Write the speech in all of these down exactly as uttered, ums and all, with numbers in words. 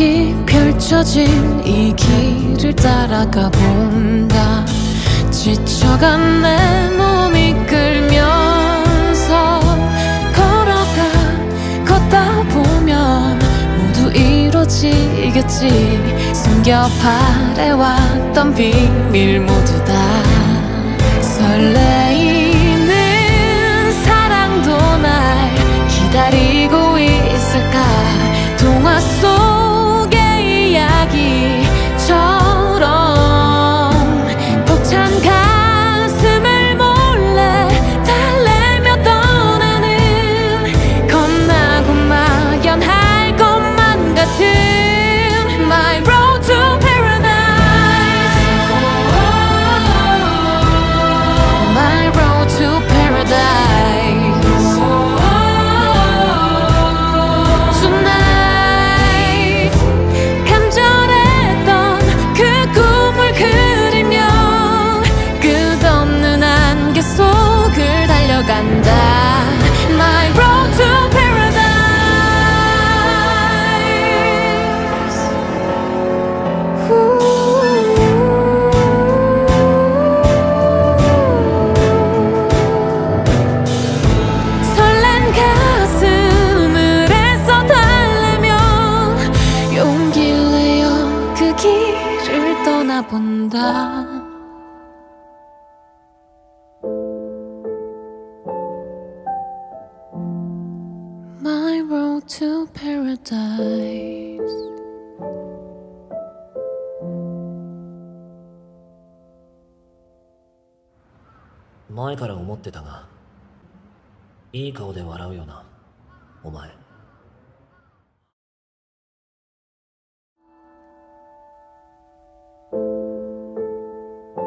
여기 펼쳐진 이 길을 따라가 본다. 지쳐간 내 몸이 끌면서 걸어가 걷다 보면 모두 이루어지겠지. 숨겨 바래왔던 비밀 모두 다 설레이는 사랑도 날 기다리고 있을까. 동화 속의 이야기처럼 벅찬 가슴을 몰래 달래며 떠나는 겁나고 막연할 것만 같은 My road to paradise. My road to paradise. Tonight 간절했던 그 꿈을 그리며 끝없는 안개 속을 달려간다. My road to paradise. 설렌 가슴을 애써 달래며 용기를 내어 그 길을 떠나본다. My road to paradise. 「前から思ってたが、いい顔で笑うよな、お前。」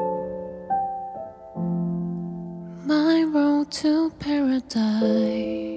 My road to paradise.